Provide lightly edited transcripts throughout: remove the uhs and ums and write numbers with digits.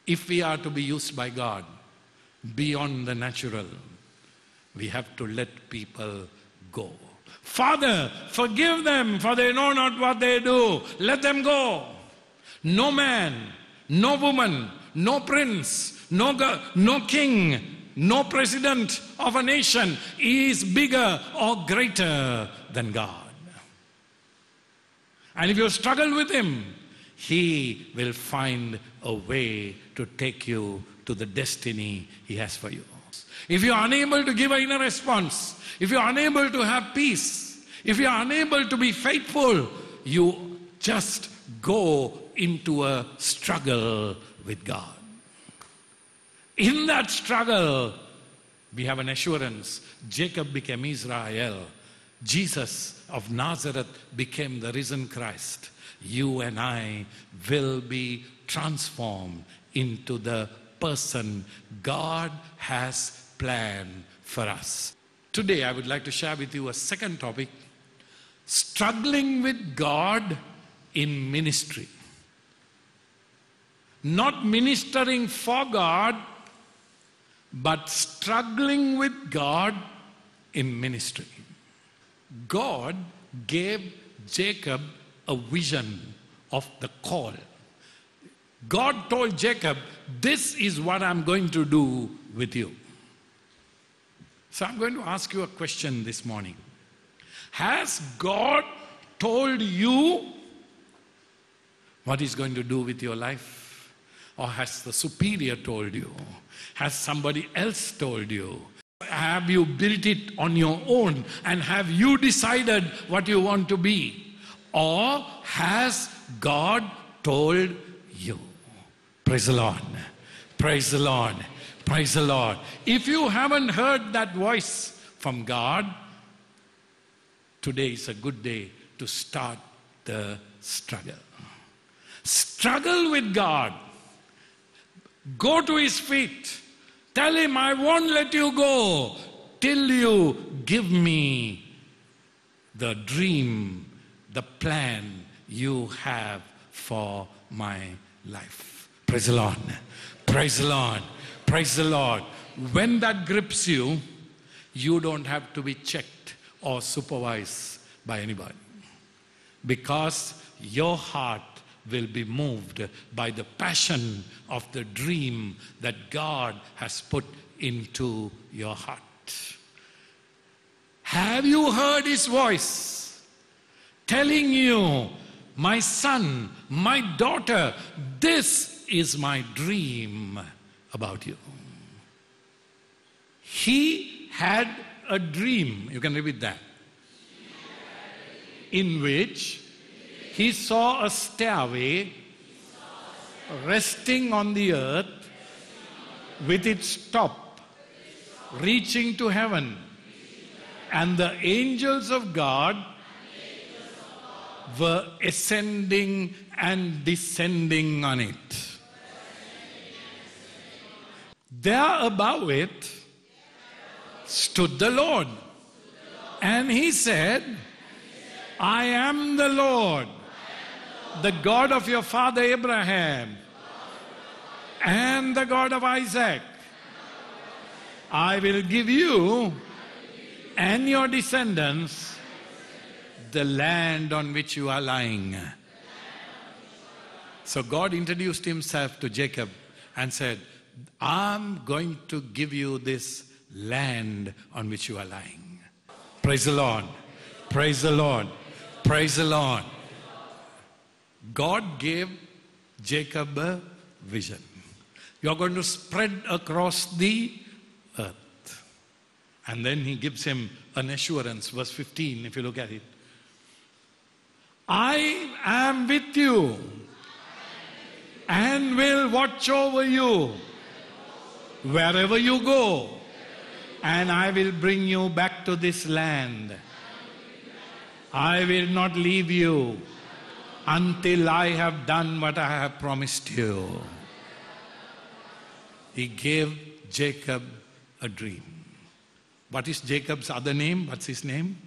If we are to be used by God beyond the natural, we have to let people go. Father, forgive them, for they know not what they do. Let them go. No man, no woman, no prince, no king, no president of a nation is bigger or greater than God. And if you struggle with Him, He will find a way to take you to the destiny He has for you. If you are unable to give an inner response, if you are unable to have peace, if you are unable to be faithful, you just go into a struggle with God. In that struggle, we have an assurance. Jacob became Israel. Jesus of Nazareth became the risen Christ. You and I will be transformed into the person God has planned for us. Today I would like to share with you a second topic: struggling with God in ministry. Not ministering for God, but struggling with God in ministry. God gave Jacob a vision of the call. God told Jacob, this is what I'm going to do with you. So I'm going to ask you a question this morning. Has God told you what He's going to do with your life? Or has the superior told you? Has somebody else told you? Have you built it on your own and have you decided what you want to be? Or has God told you? Praise the Lord. Praise the Lord. Praise the Lord. If you haven't heard that voice from God, today is a good day to start the struggle. Struggle with God. Go to His feet. Tell Him, I won't let you go till you give me the dream, the plan you have for my life. Praise the Lord. Praise the Lord. Praise the Lord. When that grips you, you don't have to be checked or supervised by anybody, because your heart will be moved by the passion of the dream that God has put into your heart. Have you heard His voice telling you, my son, my daughter, this is my dream about you? He had a dream. You can repeat that. In which he saw a stairway resting on the earth with its top reaching to heaven, and the angels of God were ascending and descending on it. There above it stood the Lord, and He said, I am the Lord, the God of your father Abraham and the God of Isaac. I will give you and your descendants the land on which you are lying. So God introduced Himself to Jacob and said, I'm going to give you this land on which you are lying. Praise the Lord. Praise the Lord. Praise the Lord. God gave Jacob a vision. You're going to spread across the earth. And then He gives him an assurance. Verse 15, if you look at it. I am with you and will watch over you wherever you go, and I will bring you back to this land. I will not leave you until I have done what I have promised you. He gave Jacob a dream. What is Jacob's other name? What's his name?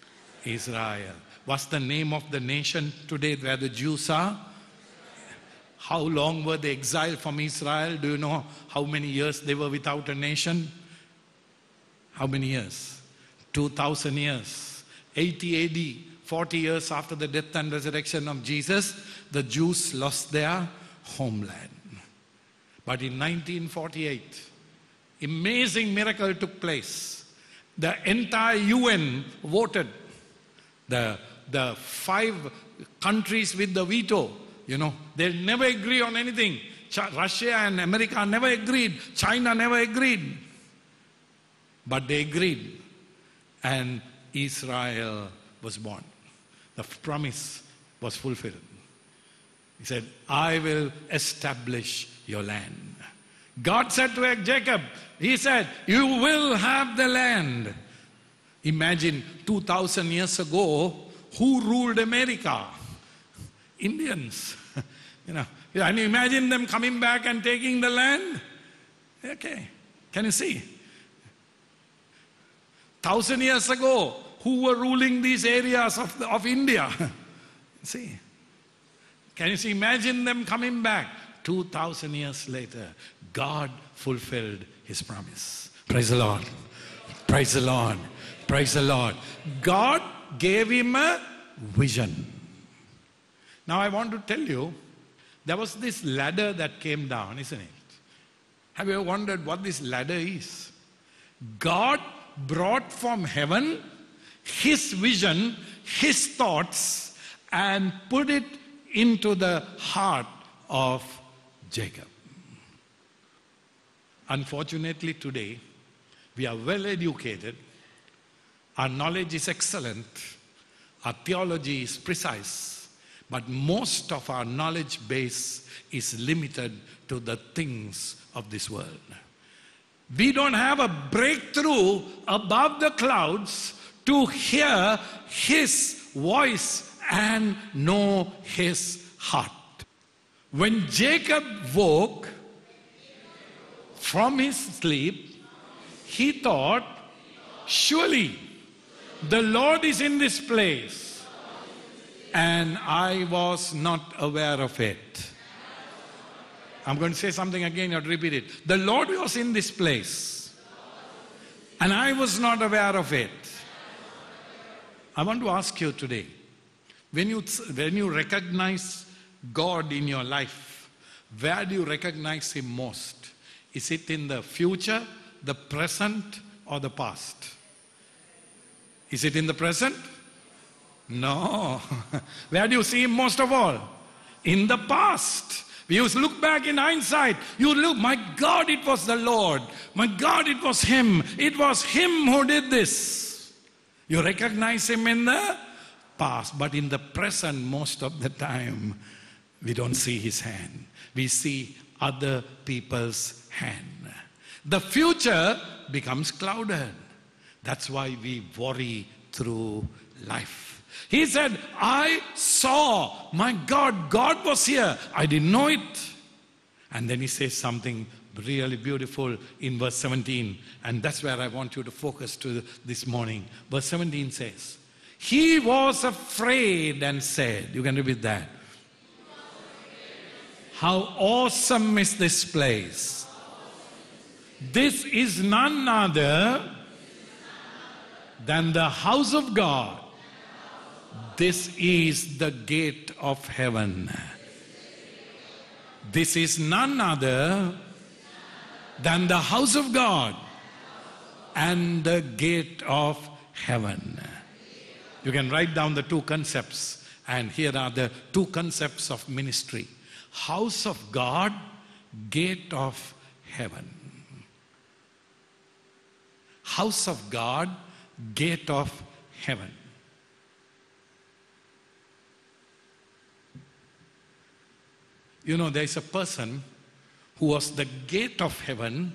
Israel. What's the name of the nation today where the Jews are? How long were they exiled from Israel? Do you know how many years they were without a nation? How many years? 2,000 years. 80 AD, 40 years after the death and resurrection of Jesus, the Jews lost their homeland. But in 1948, amazing miracle took place. The entire UN voted. The 5 countries with the veto, they'll never agree on anything. Russia and America never agreed. China never agreed. But they agreed. And Israel was born. The promise was fulfilled. He said, I will establish your land. God said to Jacob, he said, you will have the land. Imagine 2,000 years ago, who ruled America? Indians. And you imagine them coming back and taking the land? Okay. Can you see? 1,000 years ago, who were ruling these areas of India? See? Can you see? Imagine them coming back. 2,000 years later, God fulfilled his promise. Praise the Lord. Praise the Lord. Praise the Lord. God gave him a vision. Now I want to tell you, there was this ladder that came down, isn't it? Have you ever wondered what this ladder is? God brought from heaven his vision, his thoughts, and put it into the heart of Jacob. Unfortunately today, we are well educated, our knowledge is excellent, our theology is precise, but most of our knowledge base is limited to the things of this world. We don't have a breakthrough above the clouds to hear his voice and know his heart. When Jacob woke from his sleep, he thought, surely the Lord is in this place, and I was not aware of it. I'm going to say something again, you have to repeat it. The Lord was in this place, and I was not aware of it. I want to ask you today, when you recognize God in your life, where do you recognize him most? Is it in the future, the present, or the past? Is it in the present? No. Where do you see him most of all? In the past. You look back in hindsight, you look, my God, it was the Lord. My God, it was him. It was him who did this. You recognize him in the past, but in the present, most of the time, we don't see his hand. We see other people's hand. The future becomes clouded. That's why we worry through life. He said, I saw, my God, God was here. I didn't know it. And then he says something really beautiful in verse 17. And that's where I want you to focus to this morning. Verse 17 says, he was afraid and said, you can repeat that. How awesome is this place. This is none other than the house of God. This is the gate of heaven. This is none other than the house of God and the gate of heaven. You can write down the two concepts, and here are the two concepts of ministry. House of God, gate of heaven. House of God, gate of heaven. You know, there is a person who was the gate of heaven,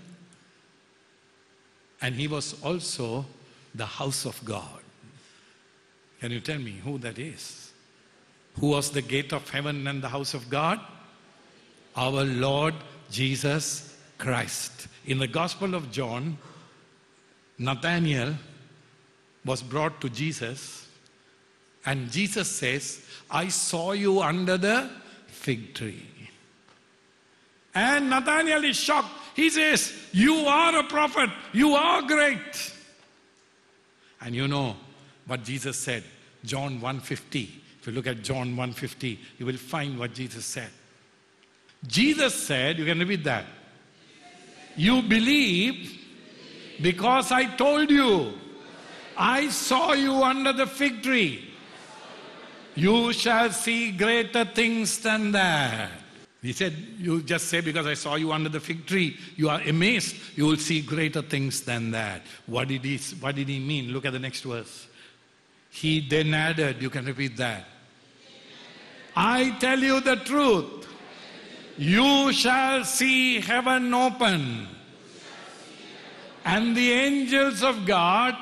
and he was also the house of God. Can you tell me who that is? Who was the gate of heaven and the house of God? Our Lord Jesus Christ. In the Gospel of John, Nathanael was brought to Jesus, and Jesus says, I saw you under the fig tree. And Nathanael is shocked. He says, you are a prophet. You are great. And you know what Jesus said. John 1:50. If you look at John 1:50, you will find what Jesus said. Jesus said, you can repeat that. You believe because I told you. I saw you under the fig tree. You shall see greater things than that. He said, you just say because I saw you under the fig tree, you are amazed, you will see greater things than that. What did he mean? Look at the next verse. He then added, you can repeat that. I tell you the truth. You shall see heaven open and the angels of God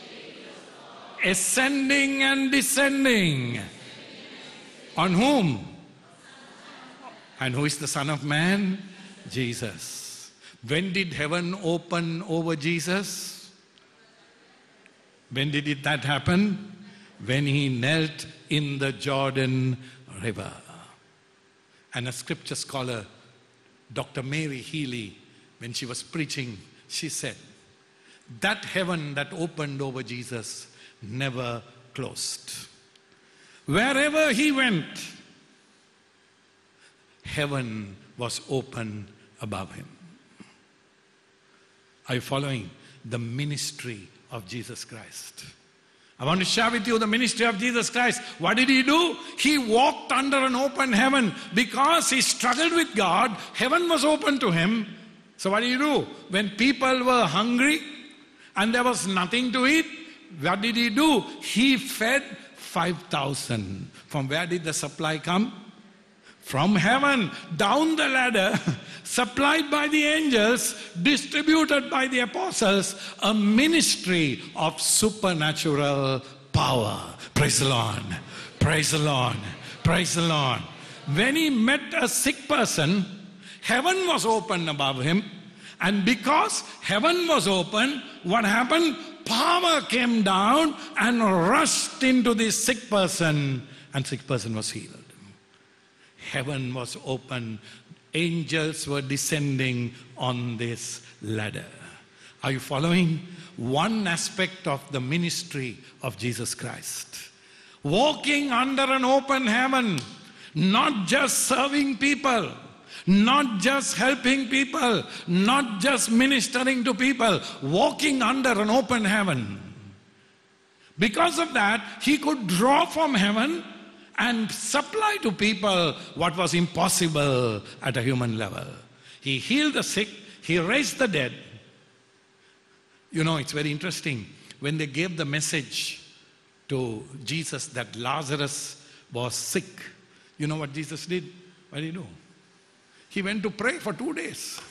ascending and descending. On whom? And who is the Son of Man? Jesus. When did heaven open over Jesus? When did that happen? When he knelt in the Jordan River. And a scripture scholar, Dr. Mary Healy, when she was preaching, she said, that heaven that opened over Jesus never closed. Wherever he went, heaven was open above him. Are you following the ministry of Jesus Christ? I want to share with you the ministry of Jesus Christ. What did he do? He walked under an open heaven because he struggled with God. Heaven was open to him. So what did he do? When people were hungry and there was nothing to eat, what did he do? He fed 5,000. From where did the supply come? From heaven, down the ladder, supplied by the angels, distributed by the apostles, a ministry of supernatural power. Praise the Lord. Praise the Lord. Praise the Lord. When he met a sick person, heaven was open above him. And because heaven was open, what happened? Power came down and rushed into this sick person, and sick person was healed. Heaven was open. Angels were descending on this ladder. Are you following? One aspect of the ministry of Jesus Christ. Walking under an open heaven, not just serving people, not just helping people, not just ministering to people, walking under an open heaven. Because of that, he could draw from heaven and supply to people what was impossible at a human level. He healed the sick, he raised the dead. You know, it's very interesting. When they gave the message to Jesus that Lazarus was sick, you know what Jesus did? What did he do? He went to pray for 2 days.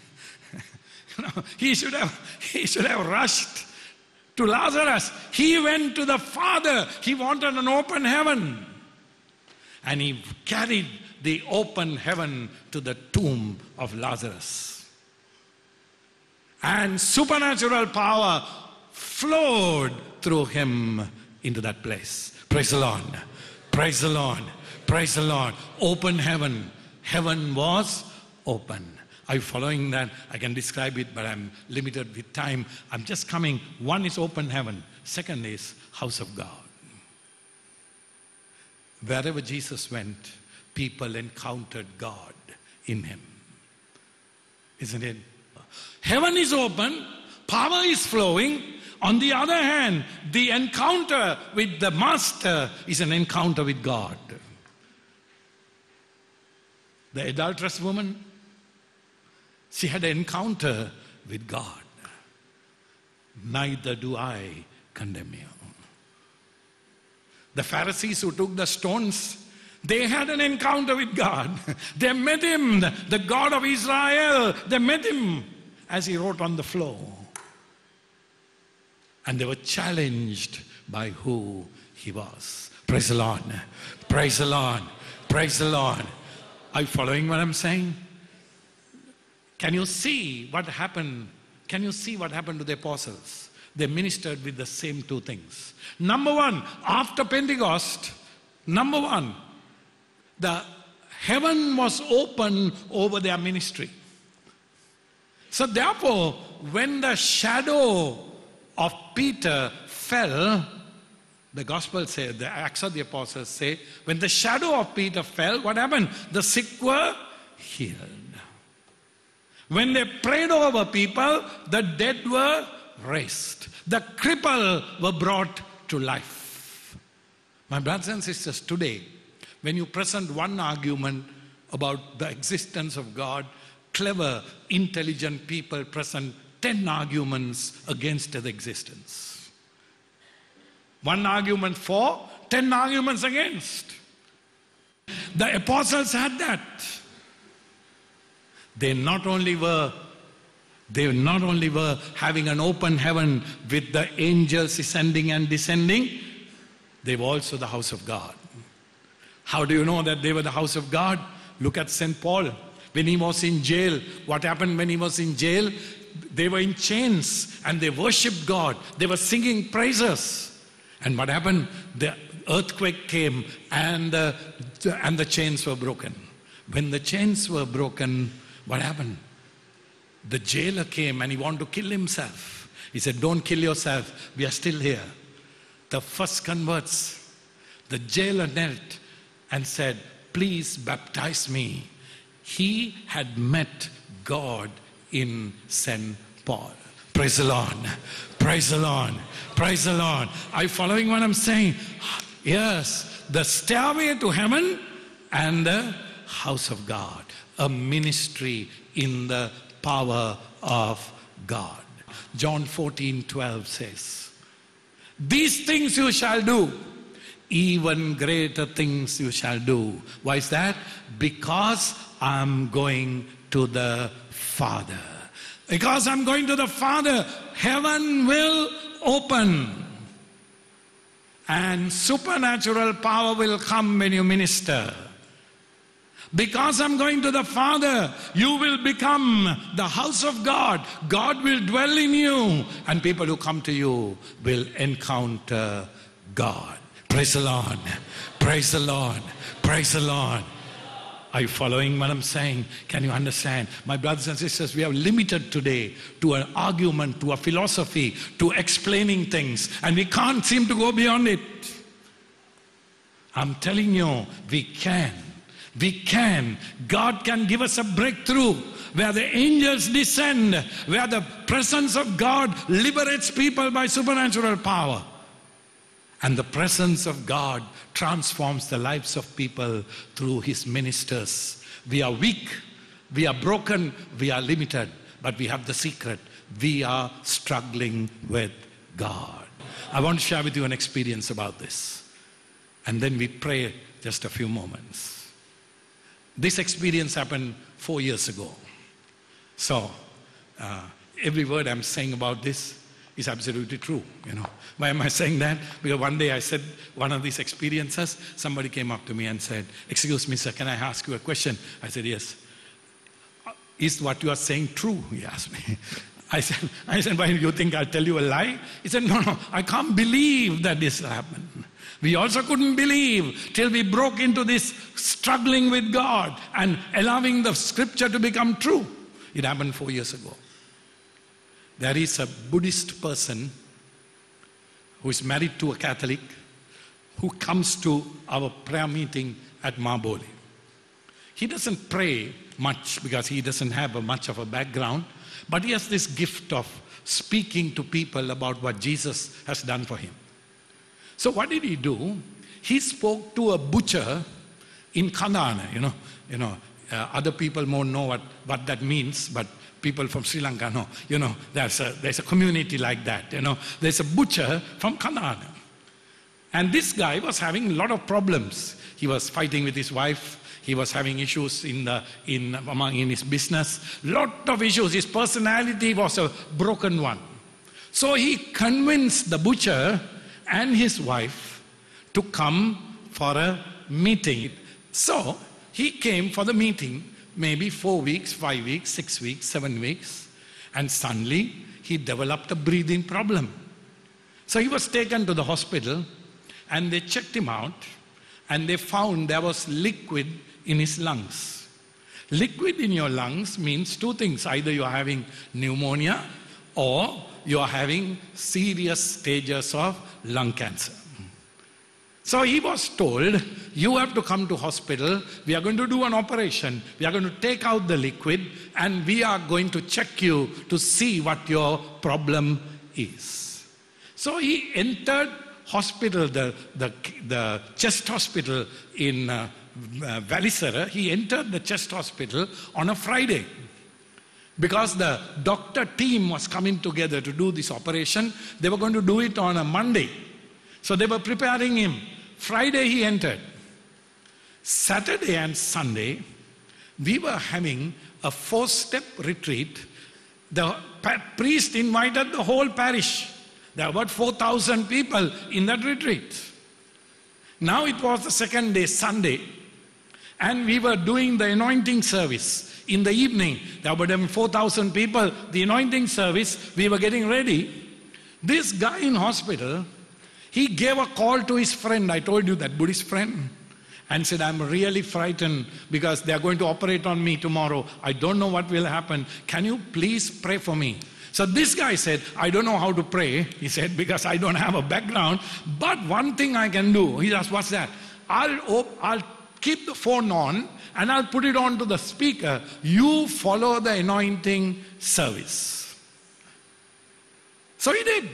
He should have rushed to Lazarus. He went to the Father. He wanted an open heaven. And he carried the open heaven to the tomb of Lazarus. And supernatural power flowed through him into that place. Praise the Lord. Praise the Lord. Praise the Lord. Open heaven. Heaven was open. Are you following that? I can describe it, but I'm limited with time. I'm just coming. One is open heaven. Second is house of God. Wherever Jesus went, people encountered God in him. Isn't it? Heaven is open. Power is flowing. On the other hand, the encounter with the Master is an encounter with God. The adulterous woman, she had an encounter with God. Neither do I condemn you. The Pharisees who took the stones, they had an encounter with God. They met him, the God of Israel. They met him as he wrote on the floor. And they were challenged by who he was. Praise the Lord. Praise the Lord. Praise the Lord. Are you following what I'm saying? Can you see what happened? Can you see what happened to the apostles? They ministered with the same two things. Number one, after Pentecost, the heaven was open over their ministry. So therefore, when the shadow of Peter fell, the Gospel says, the Acts of the Apostles say, when the shadow of Peter fell, what happened? The sick were healed. When they prayed over people, the dead were raised. The crippled were brought to life. My brothers and sisters, today, when you present one argument about the existence of God, clever, intelligent people present 10 arguments against the existence. One argument for, 10 arguments against. The apostles had that. They not only were having an open heaven with the angels ascending and descending, they were also the house of God. How do you know that they were the house of God? Look at St. Paul. When he was in jail, what happened when he was in jail? They were in chains and they worshipped God. They were singing praises. And what happened? The earthquake came and the chains were broken. When the chains were broken, what happened? The jailer came and he wanted to kill himself. He said, don't kill yourself. We are still here. The first converts, the jailer knelt and said, please baptize me. He had met God in St. Paul. Praise the Lord. Praise the Lord. Praise the Lord. Are you following what I'm saying? Yes. The stairway to heaven and the house of God. A ministry in the power of God. John 14:12 says, these things you shall do, even greater things you shall do. Why is that? Because I'm going to the Father. Because I'm going to the Father, heaven will open. And supernatural power will come when you minister. Because I'm going to the Father, you will become the house of God. God will dwell in you. And people who come to you will encounter God. Praise the Lord. Praise the Lord. Praise the Lord. Are you following what I'm saying? Can you understand? My brothers and sisters, we are limited today to an argument, to a philosophy, to explaining things. And we can't seem to go beyond it. I'm telling you, we can. We can. God can give us a breakthrough where the angels descend, where the presence of God liberates people by supernatural power. And the presence of God transforms the lives of people through His ministers. We are weak, we are broken, we are limited, but we have the secret. We are struggling with God. I want to share with you an experience about this. And then we pray just a few moments. This experience happened 4 years ago. So, every word I'm saying about this is absolutely true, you know. Why am I saying that? Because one day I said one of these experiences, somebody came up to me and said, excuse me sir, can I ask you a question? I said, yes. Is what you are saying true? He asked me. I said, why do you think I'll tell you a lie? He said, no, I can't believe that this happened. We also couldn't believe till we broke into this struggling with God and allowing the scripture to become true. It happened 4 years ago. There is a Buddhist person who is married to a Catholic who comes to our prayer meeting at Maboli. He doesn't pray much because he doesn't have much of a background, but he has this gift of speaking to people about what Jesus has done for him. So what did he do? He spoke to a butcher in Kandana. Other people won't know what that means, but people from Sri Lanka know. There's a community like that. There's a butcher from Kandana. And this guy was having a lot of problems. He was fighting with his wife. He was having issues in his business. Lot of issues. His personality was a broken one. So he convinced the butcher and his wife to come for a meeting. So he came for the meeting, maybe 4 weeks, 5 weeks, 6 weeks, 7 weeks, and suddenly he developed a breathing problem. So he was taken to the hospital and they checked him out and they found there was liquid in his lungs. Liquid in your lungs means two things. Either you are having pneumonia or you are having serious stages of lung cancer. So he was told, you have to come to hospital, we are going to do an operation, we are going to take out the liquid and we are going to check you to see what your problem is. So he entered hospital, the chest hospital in Valisara. He entered the chest hospital on a Friday because the doctor team was coming together to do this operation. They were going to do it on a Monday. So they were preparing him. Friday he entered. Saturday and Sunday, we were having a 4-step retreat. The priest invited the whole parish. There were about 4,000 people in that retreat. Now it was the second day, Sunday, and we were doing the anointing service in the evening. There were about 4,000 people. The anointing service, we were getting ready. This guy in hospital, he gave a call to his friend, I told you, that Buddhist friend, and said, I'm really frightened because they are going to operate on me tomorrow. I don't know what will happen. Can you please pray for me? So this guy said, I don't know how to pray, he said, because I don't have a background, but one thing I can do. He asked, what's that? I'll keep the phone on and I'll put it on to the speaker. You follow the anointing service. So he did.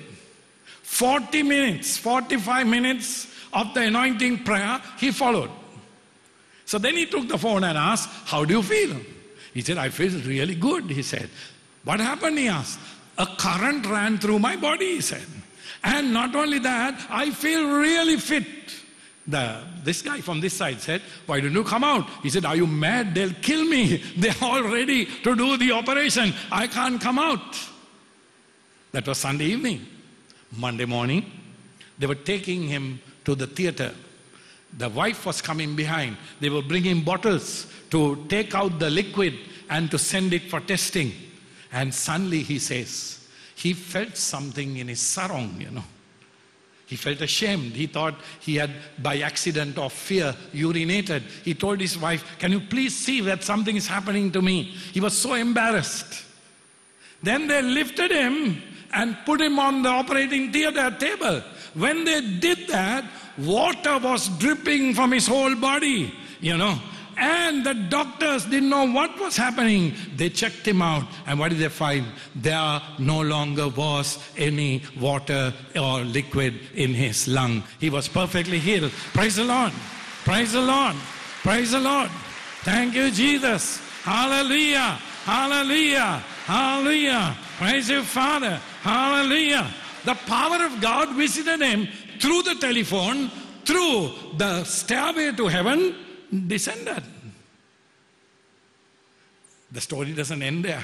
40 minutes, 45 minutes of the anointing prayer, he followed. So then he took the phone and asked, how do you feel? He said, I feel really good, he said. What happened, he asked. A current ran through my body, he said. And not only that, I feel really fit. This guy from this side said, why don't you come out? He said, are you mad? They'll kill me. They're all ready to do the operation. I can't come out. That was Sunday evening. Monday morning, they were taking him to the theater. The wife was coming behind. They were bringing bottles to take out the liquid and to send it for testing. And suddenly he says, he felt something in his sarong, you know. He felt ashamed. He thought he had, by accident or fear, urinated. He told his wife, can you please see that something is happening to me? He was so embarrassed. Then they lifted him and put him on the operating theater table. When they did that, water was dripping from his whole body, you know. And the doctors didn't know what was happening. They checked him out, and what did they find? There no longer was any water or liquid in his lung. He was perfectly healed. Praise the Lord. Praise the Lord. Praise the Lord. Thank you, Jesus. Hallelujah. Hallelujah. Hallelujah. Praise you, Father. Hallelujah. The power of God visited him through the telephone, through the stairway to heaven, descended. The story doesn't end there.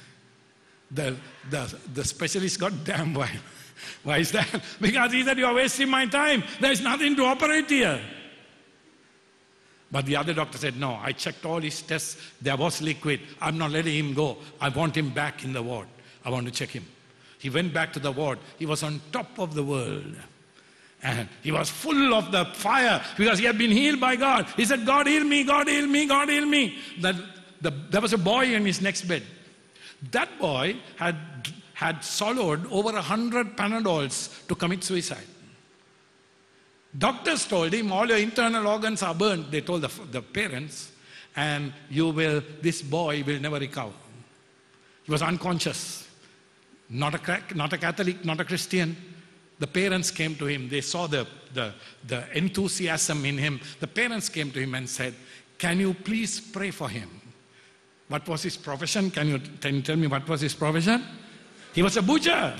The specialist got damn wild. Why is that? Because he said, you are wasting my time. There is nothing to operate here. But the other doctor said, no, I checked all his tests. There was liquid. I'm not letting him go. I want him back in the ward. I want to check him. He went back to the ward. He was on top of the world. And he was full of the fire because he had been healed by God. He said, God heal me, God heal me, God heal me. There was a boy in his next bed. That boy had swallowed over 100 Panadols to commit suicide. Doctors told him, all your internal organs are burnt. They told the parents, and this boy will never recover. He was unconscious. Not a Catholic, not a Christian. The parents came to him. They saw the enthusiasm in him. The parents came to him and said, can you please pray for him? What was his profession? Can you tell me what was his profession? He was a butcher.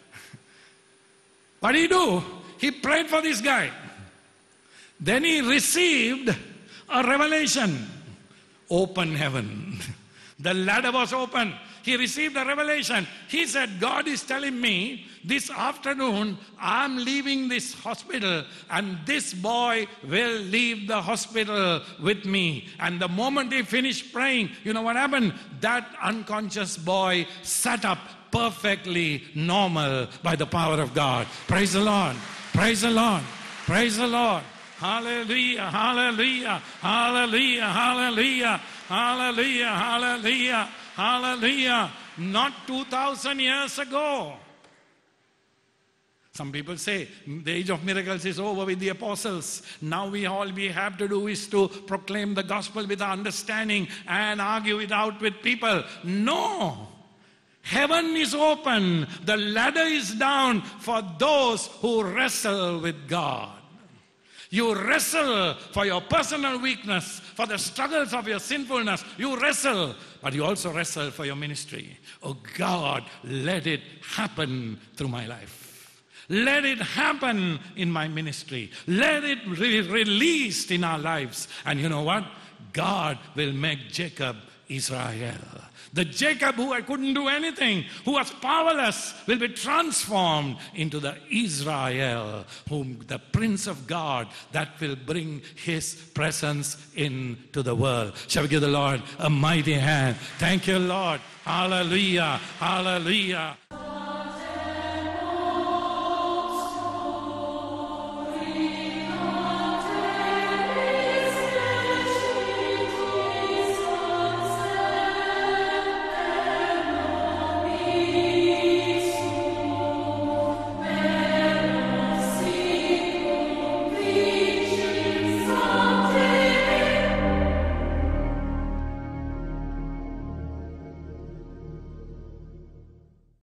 What did he do? He prayed for this guy. Then he received a revelation. Open heaven. The ladder was open. He received a revelation. He said, God is telling me this afternoon I'm leaving this hospital and this boy will leave the hospital with me. And the moment he finished praying, you know what happened? That unconscious boy sat up perfectly normal by the power of God. Praise the Lord. Praise the Lord. Praise the Lord. Hallelujah, hallelujah, hallelujah, hallelujah, hallelujah, hallelujah, hallelujah. Not 2,000 years ago. Some people say the age of miracles is over with the apostles. Now all we have to do is to proclaim the gospel with understanding and argue it out with people. No. Heaven is open. The ladder is down for those who wrestle with God. You wrestle for your personal weakness, for the struggles of your sinfulness. You wrestle, but you also wrestle for your ministry. Oh God, let it happen through my life. Let it happen in my ministry. Let it be released in our lives. And you know what? God will make Jacob Israel. The Jacob who I couldn't do anything, who was powerless, will be transformed into the Israel, whom the Prince of God, that will bring his presence into the world. Shall we give the Lord a mighty hand? Thank you, Lord. Hallelujah. Hallelujah.